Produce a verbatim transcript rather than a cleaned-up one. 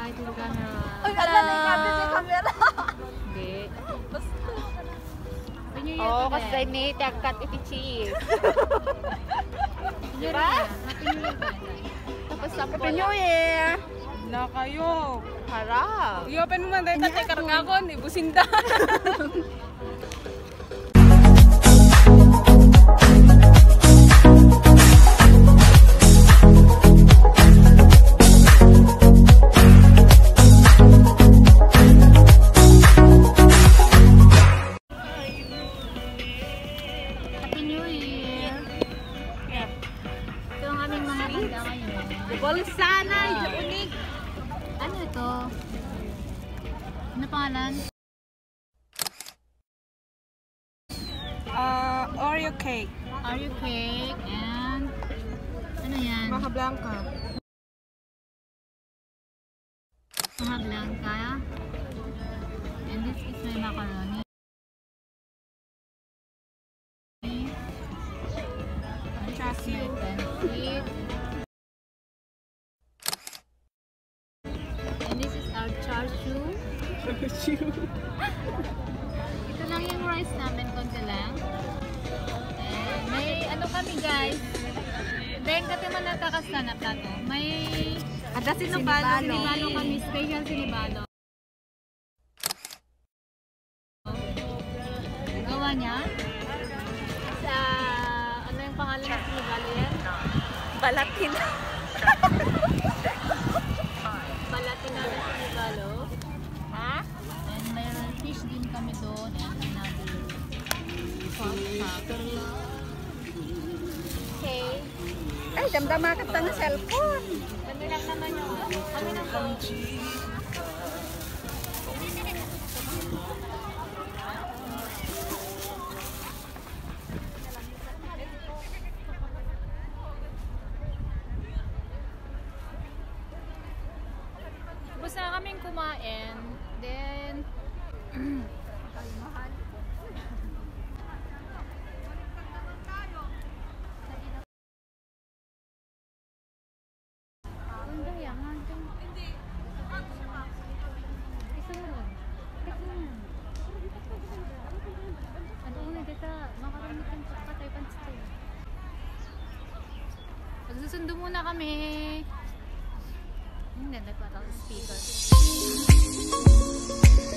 Hi to the camera. Ay, ala na ikabit yung camera. Hindi. Basta. Happy New Year Oo, to kasi them. may tagkat iti cheese. Diba? Happy New Year to them. Tapos sa Happy New Year! Na kayo. Harap. I-open mo man tayo tatay karangakon. Ibusinda. Happy New Year! Ito ang aming mga handa ngayon. Bolsana, unig. Ano ito? Ano pangalan? Ah, Oreo cake. Oreo cake and ano yan? Maha Blanca. Mga blanca. And this is my macaroni. Chassis. Pancit. And this is our char siu. Ito lang yung rice namin, konti lang. And may ano kami guys. Then kati man natakastanap na to. May Ada sinubalo. sinibalo kami, special sinibalo. Gawa niya. Sa ano yung pangalan ng sinibalo yan? Balatin. Balatin na ng sinibalo. Ha? And mayroon fish din kami doon. And another pork chop. Okay. Ay, damdama ka ta ng cellphone. Kami lang naman yung kami na po. Tapos na kaming kumain. Then, Hindi yan, hanggang... Isa na lang. Isa na lang. Ano una, dita, makaramitan sa patay pansit. Magsusundo muna kami. Hindi, nagpataw sa speaker.